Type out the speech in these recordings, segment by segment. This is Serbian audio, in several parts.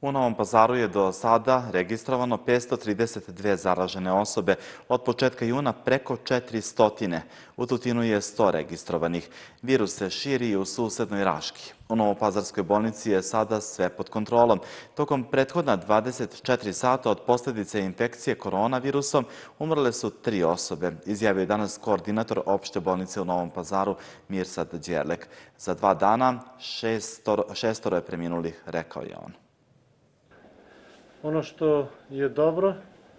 U Novom Pazaru je do sada registrovano 532 zaražene osobe, od početka juna preko 400. U Tutinu je 100 registrovanih. Virus se širi i u susednoj Raški. U Novopazarskoj bolnici je sada sve pod kontrolom. Tokom prethodna 24 sata od posljedice infekcije koronavirusom umrle su 3 osobe, izjavio je danas koordinator opšte bolnice u Novom Pazaru Mirsad Đerlek. Za 2 dana šestoro je preminulih, rekao je on. Ono što je dobro,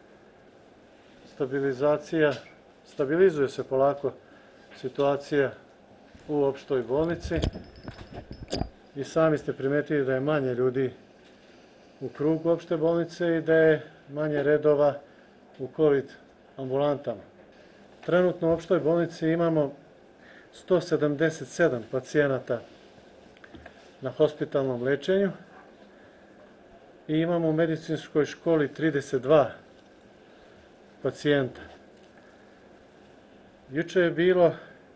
stabilizuje se polako situacija u opštoj bolnici i sami ste primetili da je manje ljudi u krugu opšte bolnice i da je manje redova u COVID ambulantama. Trenutno u opštoj bolnici imamo 177 pacijenata na hospitalnom lečenju i imamo u medicinskoj školi 32 pacijenta. Juče je bilo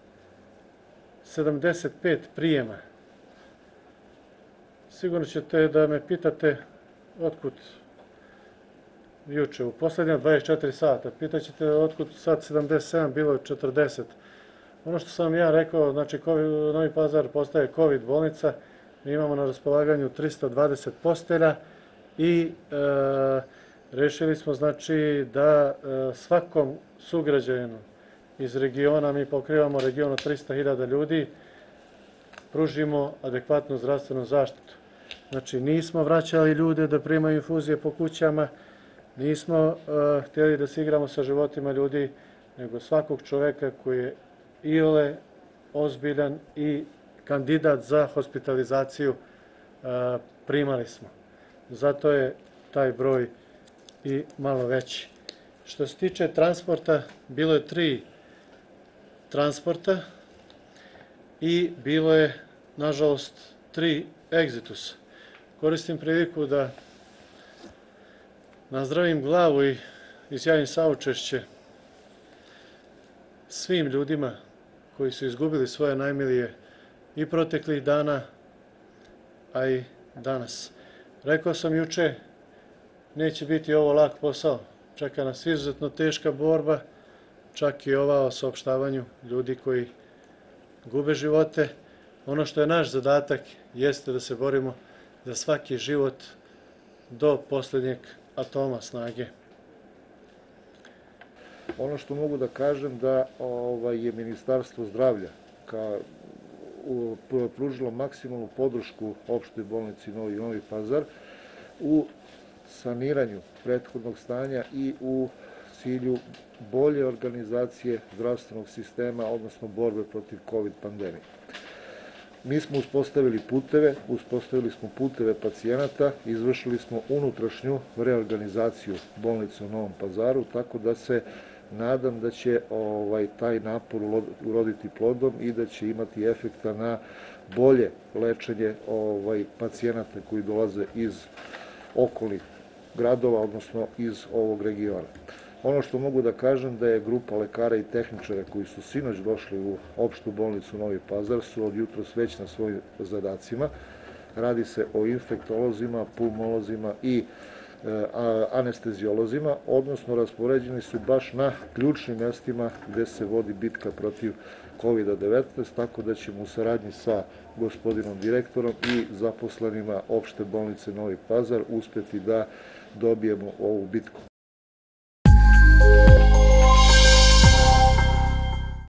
75 prijema. Sigurno ćete da me pitate otkud juče, u posljednja 24 sata. Pitaćete otkud sad 77, bilo je 40. Ono što sam ja rekao, znači Novi Pazar postaje COVID bolnica, mi imamo na raspolaganju 320 postelja i rešili smo znači da svakom sugrađaninu iz regiona, mi pokrivamo region od 300.000 ljudi, pružimo adekvatnu zdravstvenu zaštitu. Znači nismo vraćali ljude da primaju infuzije po kućama, nismo htjeli da se igramo sa životima ljudi, nego svakog čoveka koji je iole ozbiljan i kandidat za hospitalizaciju primali smo. Zato je taj broj i malo veći. Što se tiče transporta, bilo je 3 transporta i bilo je, nažalost, 3 egzitusa. Koristim priliku da nazdravim glavu i izjavim saučešće svim ljudima koji su izgubili svoje najmilije i proteklih dana, a i danas. Rekao sam juče, neće biti ovo lak posao. Čeka nas izuzetno teška borba, čak i ova o saopštavanju ljudi koji gube živote. Ono što je naš zadatak jeste da se borimo za svaki život do posljednjeg atoma snage. Ono što mogu da kažem da je Ministarstvo zdravlja pružilo maksimalnu podršku opštoj bolnici Novi Pazar u saniranju prethodnog stanja i u cilju bolje organizacije zdravstvenog sistema, odnosno borbe protiv COVID pandemije. Mi smo uspostavili smo puteve pacijenata, izvršili smo unutrašnju reorganizaciju bolnice u Novom Pazaru, tako da se nadam da će taj napor uroditi plodom i da će imati efekta na bolje lečenje pacijenata koji dolaze iz okolnih gradova, odnosno iz ovog regiona. Ono što mogu da kažem da je grupa lekara i tehničara koji su sinoć došli u opštu bolnicu Novi Pazar su od jutros već na svojim zadacima. Radi se o infektolozima, pulmolozima i anesteziolozima, odnosno raspoređeni su baš na ključnim mestima gde se vodi bitka protiv COVID-19, tako da ćemo u saradnji sa gospodinom direktorom i zaposlenima opšte bolnice Novi Pazar uspeti da dobijemo ovu bitku.